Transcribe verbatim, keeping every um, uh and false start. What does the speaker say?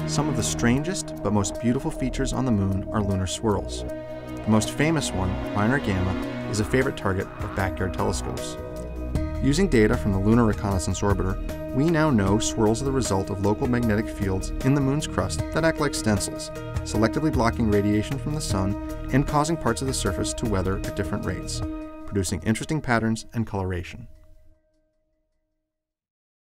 Some of the strangest but most beautiful features on the Moon are lunar swirls. The most famous one, Reiner Gamma, is a favorite target of backyard telescopes. Using data from the Lunar Reconnaissance Orbiter, we now know swirls are the result of local magnetic fields in the Moon's crust that act like stencils, selectively blocking radiation from the Sun and causing parts of the surface to weather at different rates, producing interesting patterns and coloration.